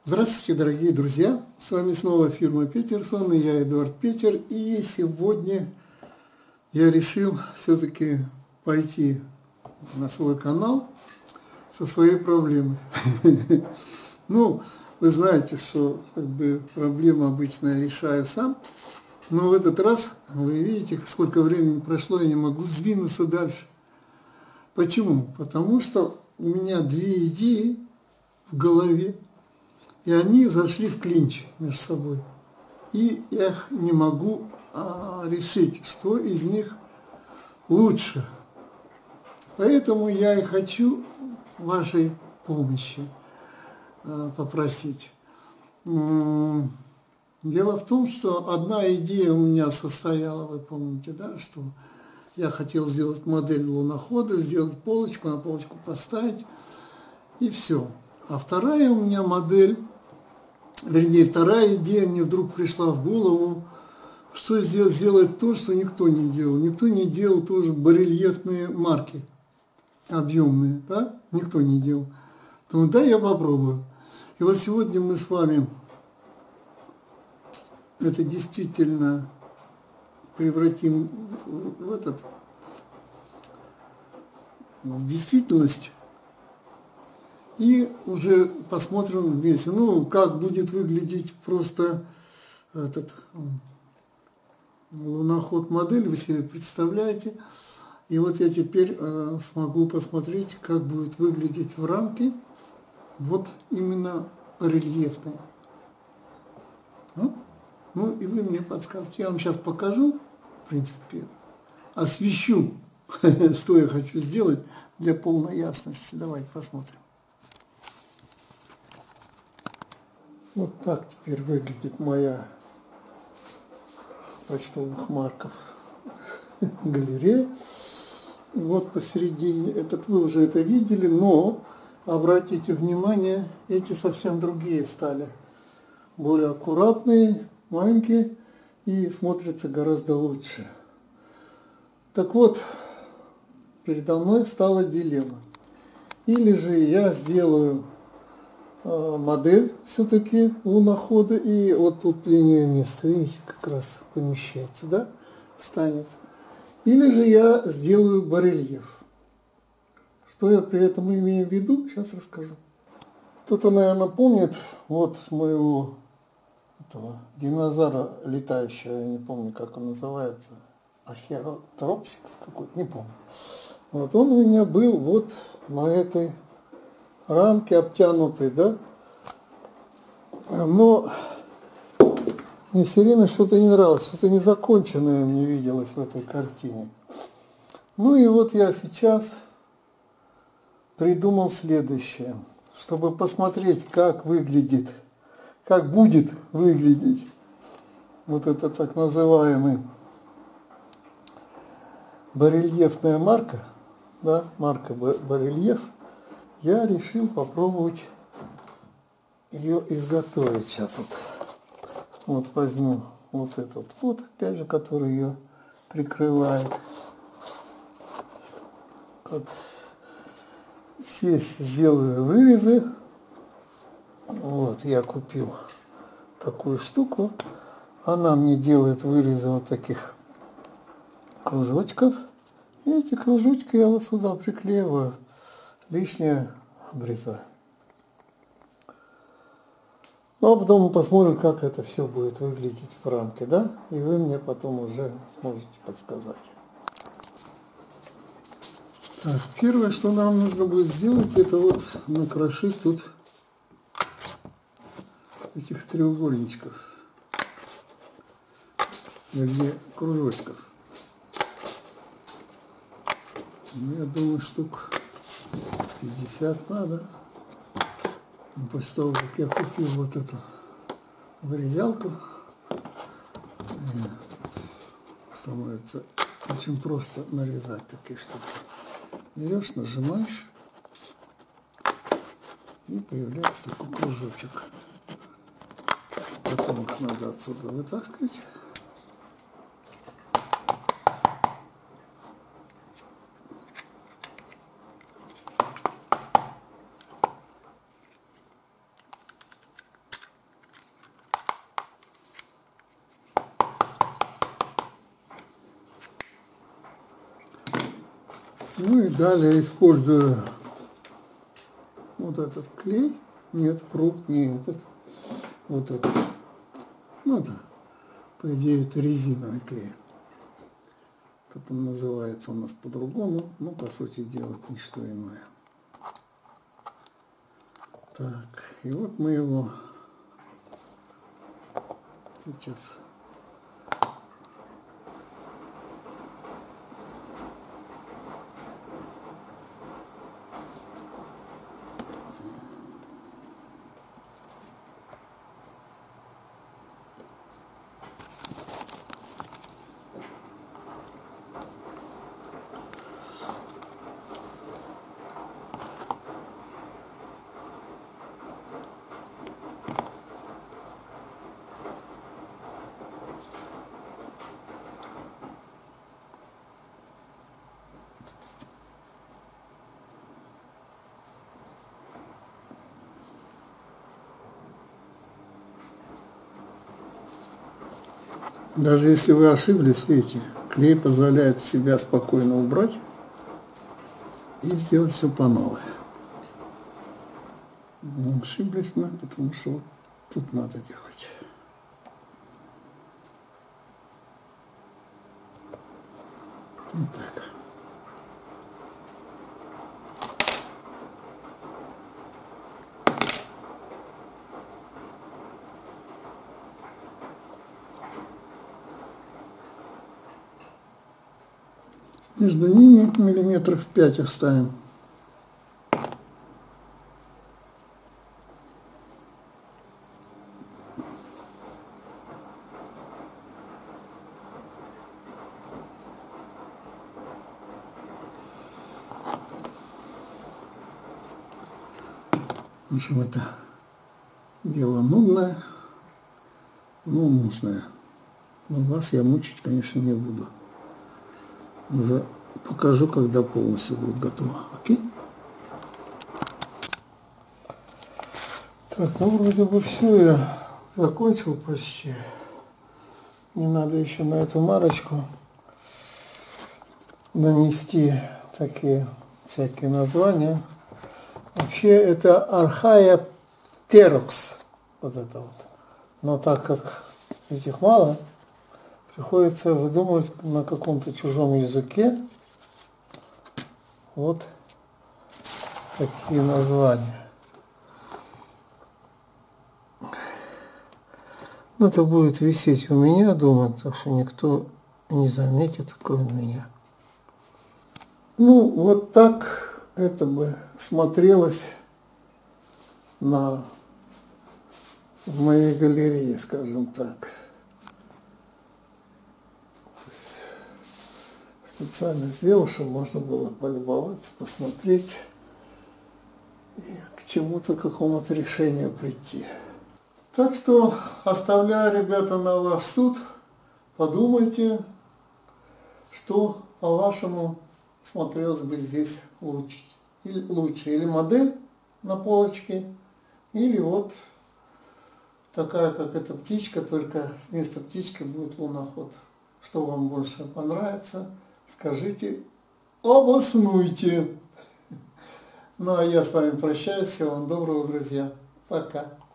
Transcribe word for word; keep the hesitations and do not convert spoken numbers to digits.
Здравствуйте, дорогие друзья! С вами снова фирма Петерсон, и я Эдуард Петер. И сегодня я решил все-таки пойти на свой канал со своей проблемой. Ну, вы знаете, что как бы проблему обычно я решаю сам, но в этот раз, вы видите, сколько времени прошло, я не могу сдвинуться дальше. Почему? Потому что у меня две идеи в голове, и они зашли в клинч между собой. И я их не могу а, решить, что из них лучше. Поэтому я и хочу вашей помощи а, попросить. Дело в том, что одна идея у меня состояла, вы помните, да, что я хотел сделать модель лунохода, сделать полочку, на полочку поставить, и все. А вторая у меня модель, вернее, вторая идея мне вдруг пришла в голову, что сделать, сделать то, что никто не делал. Никто не делал тоже барельефные марки, объемные, да? Никто не делал. Думаю, да, я попробую. И вот сегодня мы с вами это действительно превратим в, в этот, в действительность. И уже посмотрим вместе, ну, как будет выглядеть просто этот луноход модель, вы себе представляете. И вот я теперь э, смогу посмотреть, как будет выглядеть в рамке вот именно рельефная. Ну, ну и вы мне подскажете, я вам сейчас покажу, в принципе, освещу, что я хочу сделать для полной ясности. Давайте посмотрим. Вот так теперь выглядит моя почтовых марков галерея. И вот посередине, этот вы уже это видели, но обратите внимание, эти совсем другие стали. Более аккуратные, маленькие и смотрятся гораздо лучше. Так вот, передо мной стала дилемма. Или же я сделаю модель все-таки лунохода, и вот тут линия места, видите, как раз помещается, да, встанет. Или же я сделаю барельеф. Что я при этом имею в виду, сейчас расскажу. Кто-то, наверное, помнит вот моего этого динозавра летающего, я не помню, как он называется, Ахеротропсикс какой-то, не помню. Вот он у меня был вот на этой рамки обтянутые, да, но мне все время что-то не нравилось, что-то незаконченное мне виделось в этой картине. Ну и вот я сейчас придумал следующее, чтобы посмотреть, как выглядит, как будет выглядеть вот это так называемый барельефная марка, да, марка барельеф. Я решил попробовать ее изготовить. Сейчас вот, вот возьму вот этот вот, опять же, который ее прикрывает. Вот. Здесь сделаю вырезы. Вот, я купил такую штуку. Она мне делает вырезы вот таких кружочков. И эти кружочки я вот сюда приклеиваю. Лишнее обрезаю. Ну, а потом мы посмотрим, как это все будет выглядеть в рамке, да? И вы мне потом уже сможете подсказать. Так, первое, что нам нужно будет сделать, это вот накрошить тут этих треугольничков, вернее, кружочков. Ну, я думаю, штук пятьдесят надо. После того, как я купил вот эту вырезалку, становится очень просто нарезать такие штуки. Берешь, нажимаешь, и появляется такой кружочек. Потом их надо отсюда вытаскивать. Ну и далее использую вот этот клей. Нет, круг, не этот. Вот этот. Ну это, по идее, это резиновый клей. Тут он называется у нас по-другому, но по сути дела это не что иное. Так, и вот мы его сейчас даже если вы ошиблись, видите, клей позволяет себя спокойно убрать и сделать все по новой. Но ошиблись мы, потому что вот тут надо делать. Вот так. Между ними миллиметров пять оставим. В общем, это дело нудное, но нужное. Но вас я мучить, конечно, не буду. Уже покажу, когда полностью будет готово. Окей? Так, ну вроде бы все, я закончил почти. Не надо еще на эту марочку нанести такие всякие названия. Вообще это Архая Терокс, вот это вот. Но так как этих мало, приходится выдумывать на каком-то чужом языке вот такие названия. Но это будет висеть у меня дома, так что никто не заметит, кроме меня. Ну, вот так это бы смотрелось на в моей галерее, скажем так. Специально сделал, чтобы можно было полюбоваться, посмотреть и к чему-то, какому-то решению прийти. Так что оставляю, ребята, на ваш суд. Подумайте, что по-вашему смотрелось бы здесь лучше. Или, лучше. Или модель на полочке, или вот такая, как эта птичка, только вместо птички будет луноход. Что вам больше понравится, скажите, обоснуйте. Ну а я с вами прощаюсь. Всего вам доброго, друзья. Пока.